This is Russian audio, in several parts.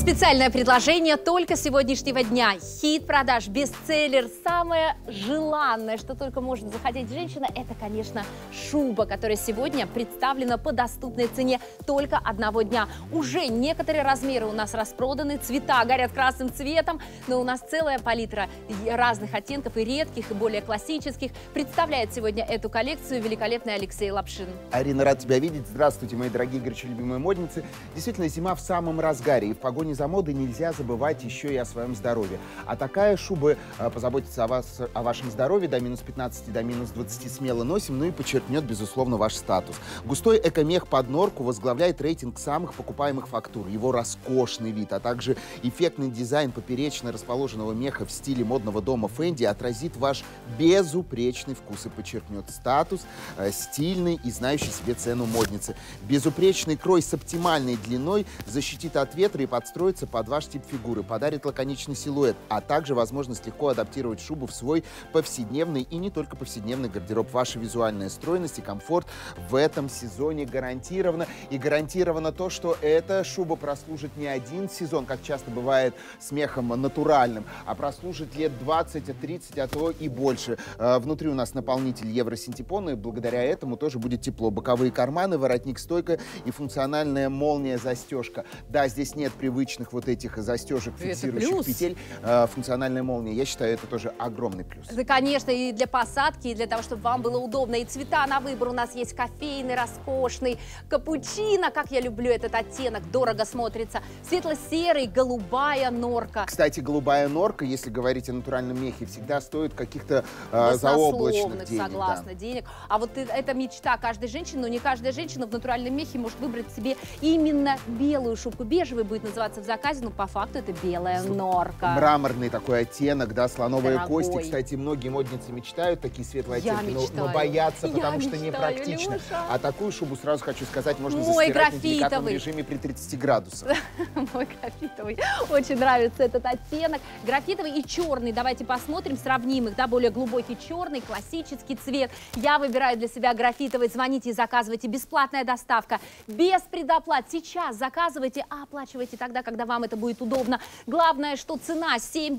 Специальное предложение только с сегодняшнего дня. Хит продаж, бестселлер, самое желанное, что только может захотеть женщина, это, конечно, шуба, которая сегодня представлена по доступной цене только одного дня. Уже некоторые размеры у нас распроданы, цвета горят красным цветом, но у нас целая палитра разных оттенков и редких, и более классических. Представляет сегодня эту коллекцию великолепный Алексей Лапшин. Арина, рад тебя видеть. Здравствуйте, мои дорогие, горячо любимые модницы. Действительно, зима в самом разгаре, и в погоне за модой нельзя забывать еще и о своем здоровье. А такая шуба позаботится о вашем здоровье, до минус 15, до минус 20 смело носим, ну и подчеркнет, безусловно, ваш статус. Густой экомех под норку возглавляет рейтинг самых покупаемых фактур. Его роскошный вид, а также эффектный дизайн поперечно расположенного меха в стиле модного дома Фенди отразит ваш безупречный вкус и подчеркнет статус стильной и знающей себе цену модницы. Безупречный крой с оптимальной длиной защитит от ветра и подстроится под ваш тип фигуры, подарит лаконичный силуэт, а также возможность легко адаптировать шубу в свой повседневный и не только повседневный гардероб. Ваша визуальная стройность и комфорт в этом сезоне гарантирована. И гарантировано то, что эта шуба прослужит не один сезон, как часто бывает с мехом натуральным, а прослужит лет 20, 30, а то и больше. Внутри у нас наполнитель евросинтепона, и благодаря этому тоже будет тепло. Боковые карманы, воротник-стойка и функциональная молния-застежка. Да, здесь нет привычных вот этих застежек, фиксирующих петель. Функциональная молния, я считаю, это тоже огромный плюс. Да, конечно, и для посадки, и для того, чтобы вам было удобно. И цвета на выбор у нас есть кофейный, роскошный, капучино, как я люблю этот оттенок, дорого смотрится, светло-серый, голубая норка. Кстати, голубая норка, если говорить о натуральном мехе, всегда стоит каких-то заоблачных денег. Согласна, да. денег. А вот это мечта каждой женщины, но не каждая женщина в натуральном мехе может выбрать себе именно белую шубку. Бежевый будет называться в заказе, но по факту это белая норка. Мраморный такой оттенок, да, слоновые Дорогой. кости. Кстати, многие модницы мечтают такие светлые оттенки, но боятся, потому что непрактично. Леша. А такую шубу, сразу хочу сказать, можно Мой застирать в деликатном графитовый режиме при 30 градусах. Мой графитовый. Очень нравится этот оттенок. Графитовый и черный. Давайте посмотрим, сравним их. Да, более глубокий черный, классический цвет. Я выбираю для себя графитовый. Звоните и заказывайте. Бесплатная доставка. Без предоплат. Сейчас заказывайте, а оплачивайте тогда, когда вам это будет удобно. Главное, что цена 7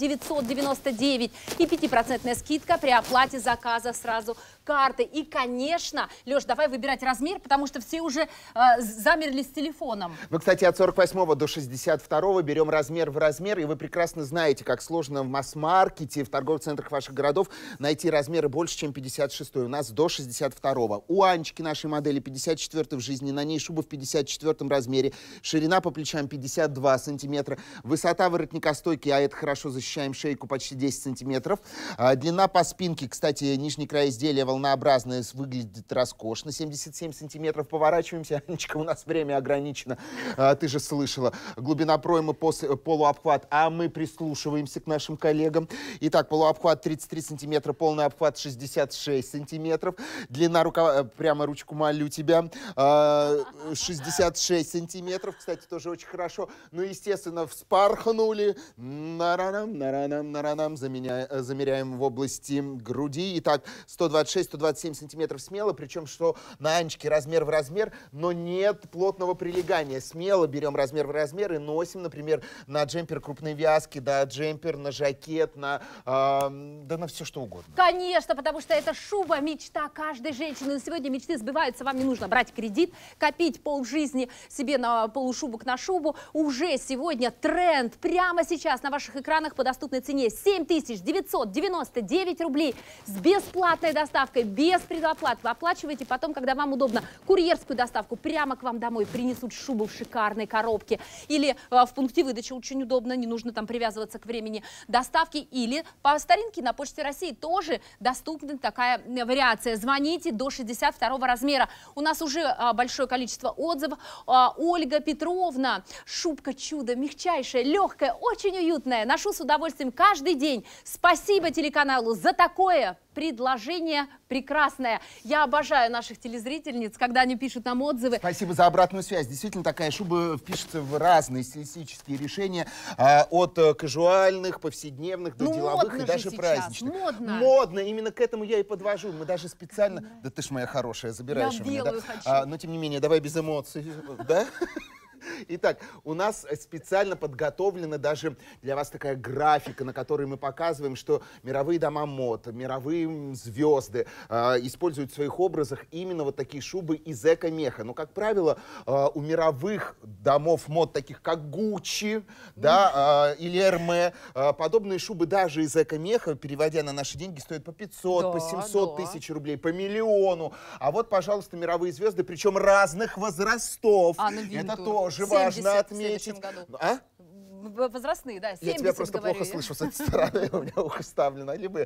999 и 5% скидка при оплате заказа сразу картой. И, конечно, Леш, давай выбирать размер, потому что все уже замерли с телефоном. Мы, кстати, от 48 до 62 берем размер в размер, и вы прекрасно знаете, как сложно в масс-маркете, в торговых центрах ваших городов найти размеры больше, чем 56. У нас до 62. У Анечки, нашей модели, 54 в жизни, на ней шуба в 54 размере, ширина по плечам 52 сантиметра, высота воротника стойки, а это хорошо, защищаем шейку, почти 10 сантиметров, длина по спинке, кстати, нижний край изделия волнообразное, выглядит роскошно, 77 сантиметров. Поворачиваемся, Анечка, у нас время ограничено, ты же слышала. Глубина проймы, полуобхват, а мы прислушиваемся к нашим коллегам. Итак, полуобхват 33 сантиметра, полный обхват 66 сантиметров, длина рукава, прямо ручку молю тебя, 66 сантиметров, кстати, тоже очень хорошо. Ну, естественно, вспорхнули, наранам, замеряем в области груди. Итак, 126-127 сантиметров смело, причем, что на Анечке размер в размер, но нет плотного прилегания. Смело берем размер в размер и носим, например, на джемпер крупной вязки, да, джемпер, на жакет, да на все что угодно. Конечно, потому что это шуба, мечта каждой женщины. Но сегодня мечты сбываются, вам не нужно брать кредит, копить полжизни себе на полушубок на шубу. Уже сегодня тренд, прямо сейчас на ваших экранах по доступной цене 7999 рублей с бесплатной доставкой, без предоплат. Вы оплачиваете потом, когда вам удобно, курьерскую доставку прямо к вам домой, принесут шубу в шикарной коробке. Или в пункте выдачи очень удобно, не нужно там привязываться к времени доставки. Или по старинке на Почте России тоже доступна такая вариация. Звоните до 62 размера. У нас уже большое количество отзывов. Ольга Петровна, шубка чудо, мягчайшая, легкая, очень уютная. Ношу с удовольствием каждый день. Спасибо телеканалу за такое предложение прекрасное. Я обожаю наших телезрительниц, когда они пишут нам отзывы. Спасибо за обратную связь. Действительно, такая шуба впишется в разные стилистические решения, от кажуальных, повседневных до деловых и даже праздничных. Модно. Модно. Именно к этому я и подвожу. Мы даже специально... Да ты ж моя хорошая, забираешь у меня, да? Хочу. Но тем не менее, давай без эмоций, да? Итак, у нас специально подготовлена даже для вас такая графика, на которой мы показываем, что мировые дома мод, мировые звезды используют в своих образах именно вот такие шубы из эко-меха. Но, как правило, у мировых домов мод, таких как Гуччи, да, или Эрме, подобные шубы даже из эко-меха, переводя на наши деньги, стоят по 500, по 700 тысяч рублей, по миллиону. А вот, пожалуйста, мировые звезды, причем разных возрастов. Это тоже важно отметить. Возрастные, да, 70, я тебя просто говорю. плохо слышу с этой стороны, у меня ухо вставлено. Либо...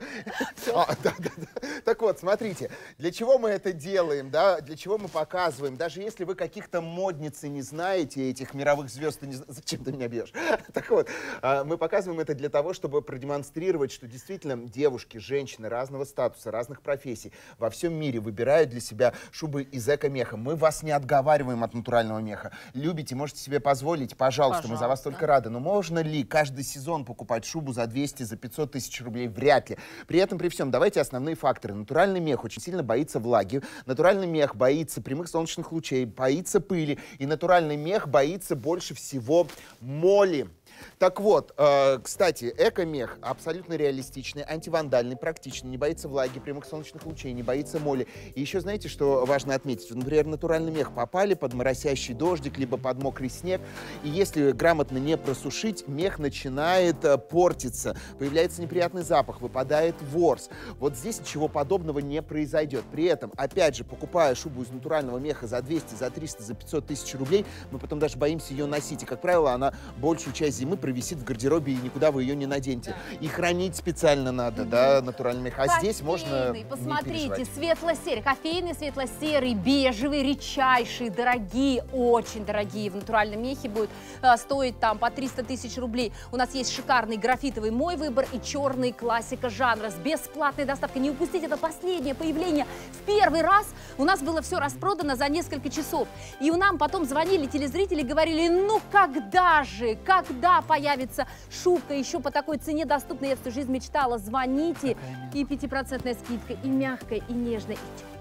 Так вот, смотрите, для чего мы это делаем, да, для чего мы показываем, даже если вы каких-то модниц не знаете, этих мировых звезд, зачем ты меня бьешь? Так вот, мы показываем это для того, чтобы продемонстрировать, что действительно девушки, женщины разного статуса, разных профессий во всем мире выбирают для себя шубы из эко-меха. Мы вас не отговариваем от натурального меха. Любите, можете себе позволить, пожалуйста, мы за вас только рады. Но можно ли каждый сезон покупать шубу за 200, за 500 тысяч рублей? Вряд ли. При этом, при всем, давайте основные факторы. Натуральный мех очень сильно боится влаги, натуральный мех боится прямых солнечных лучей, боится пыли, и натуральный мех боится больше всего моли. Так вот, кстати, эко-мех абсолютно реалистичный, антивандальный, практичный, не боится влаги, прямых солнечных лучей, не боится моли. И еще знаете, что важно отметить? Например, натуральный мех попали под моросящий дождик, либо под мокрый снег, и если грамотно не просушить, мех начинает портиться, появляется неприятный запах, выпадает ворс. Вот здесь ничего подобного не произойдет. При этом, опять же, покупая шубу из натурального меха за 200, за 300, за 500 тысяч рублей, мы потом даже боимся ее носить. И, как правило, она большую часть зимы провисит в гардеробе, и никуда вы ее не наденете. Да. И хранить специально надо, да, натуральный мех. А здесь можно посмотрите, светло-серый, кофейный, светло-серый, бежевый, редчайший, дорогие, очень дорогие. В натуральном мехе будут стоить там по 300 тысяч рублей. У нас есть шикарный графитовый «Мой выбор» и черный классика жанра с бесплатной доставкой. Не упустите, это последнее появление. В первый раз у нас было все распродано за несколько часов. И у нам потом звонили телезрители, говорили: ну когда же, когда появится шубка еще по такой цене доступной? Я всю жизнь мечтала. Звоните, и 5% скидка, и мягкая, и нежная, и